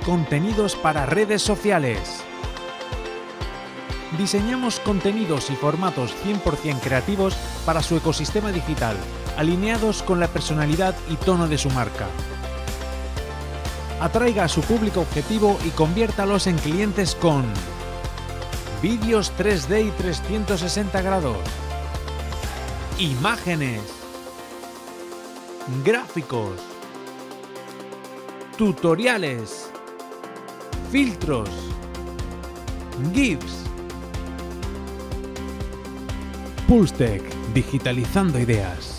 Contenidos para redes sociales. Diseñamos contenidos y formatos 100% creativos para su ecosistema digital, alineados con la personalidad y tono de su marca. Atraiga a su público objetivo y conviértalos en clientes con vídeos 3D y 360 grados, imágenes, gráficos, tutoriales, filtros, GIFs. Pulse Tech, digitalizando ideas.